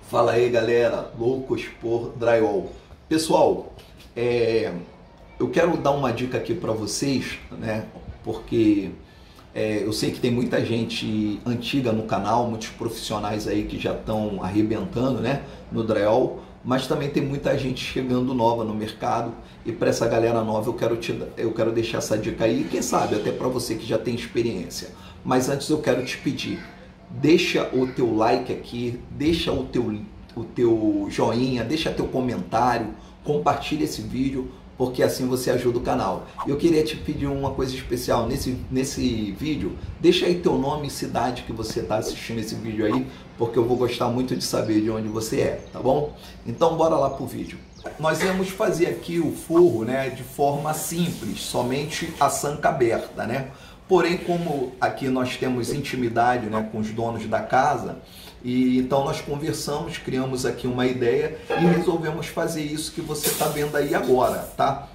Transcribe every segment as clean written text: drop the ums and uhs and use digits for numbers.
Fala aí, galera, loucos por drywall. Pessoal, eu quero dar uma dica aqui para vocês, né? Porque eu sei que tem muita gente antiga no canal, muitos profissionais aí que já estão arrebentando, né, no drywall, mas também tem muita gente chegando nova no mercado. E para essa galera nova eu quero deixar essa dica aí, quem sabe até para você que já tem experiência. Mas antes eu quero te pedir, deixa o teu like aqui, deixa o teu joinha, deixa teu comentário, compartilha esse vídeo, porque assim você ajuda o canal. Eu queria te pedir uma coisa especial nesse vídeo, deixa aí teu nome e cidade que você está assistindo esse vídeo aí, porque eu vou gostar muito de saber de onde você é, tá bom? Então bora lá pro vídeo. Nós vamos fazer aqui o forro, né, de forma simples, somente a sanca aberta, né? Porém, como aqui nós temos intimidade, né, com os donos da casa, e então nós conversamos, criamos aqui uma ideia e resolvemos fazer isso que você está vendo aí agora, tá?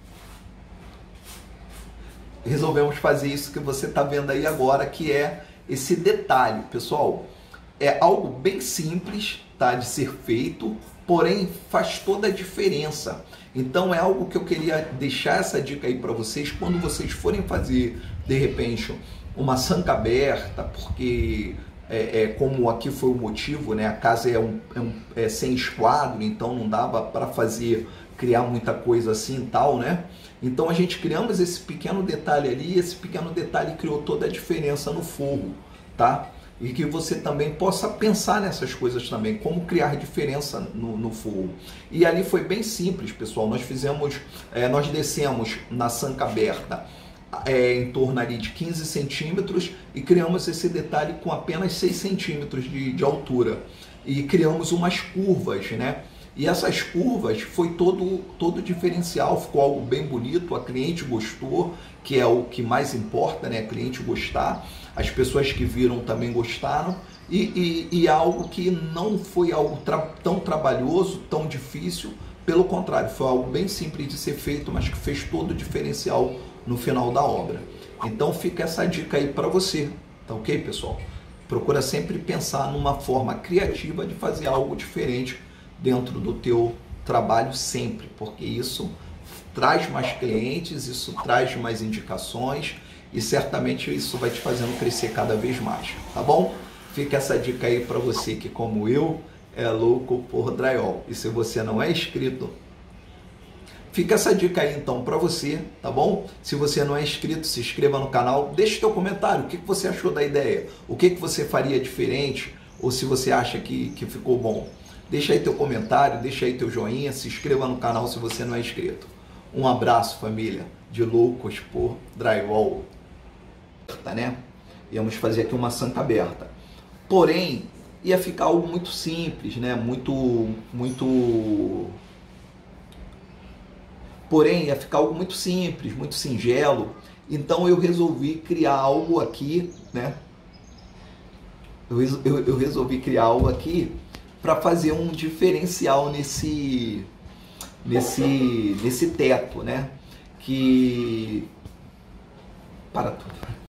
Resolvemos fazer isso que você está vendo aí agora, que é esse detalhe, pessoal. É algo bem simples, tá, de ser feito, porém faz toda a diferença. Então é algo que eu queria deixar essa dica aí para vocês quando vocês forem fazer, de repente, uma sanca aberta, porque como aqui foi o motivo, né? A casa é sem esquadro, então não dava para criar muita coisa assim e tal, né? Então a gente criamos esse pequeno detalhe ali, e esse pequeno detalhe criou toda a diferença no forro, tá? E que você também possa pensar nessas coisas também, como criar diferença no forro. E ali foi bem simples, pessoal. Nós descemos na sanca aberta em torno ali de 15 centímetros e criamos esse detalhe com apenas 6 centímetros de altura. E criamos umas curvas, né? E essas curvas foi todo diferencial, ficou algo bem bonito, a cliente gostou, que é o que mais importa, né? A cliente gostar, as pessoas que viram também gostaram, e algo que não foi algo tão trabalhoso, tão difícil, pelo contrário, foi algo bem simples de ser feito, mas que fez todo o diferencial no final da obra. Então fica essa dica aí para você, tá ok, pessoal? Procura sempre pensar numa forma criativa de fazer algo diferente dentro do teu trabalho sempre, porque isso traz mais clientes, isso traz mais indicações e certamente isso vai te fazendo crescer cada vez mais, tá bom? Fica essa dica aí para você que, como eu, é louco por drywall. E se você não é inscrito, fica essa dica aí então para você, tá bom? Se você não é inscrito, se inscreva no canal, deixe teu comentário, o que você achou da ideia, o que você faria diferente, ou se você acha que ficou bom. Deixa aí teu comentário, deixa aí teu joinha, se inscreva no canal se você não é inscrito. Um abraço, família, de loucos por drywall, tá, né? Íamos fazer aqui uma sanca aberta. Porém, ia ficar algo muito simples, né? Porém, ia ficar algo muito simples, muito singelo. Então eu resolvi criar algo aqui, né? Eu resolvi criar algo aqui para fazer um diferencial nesse teto, né? Para tudo.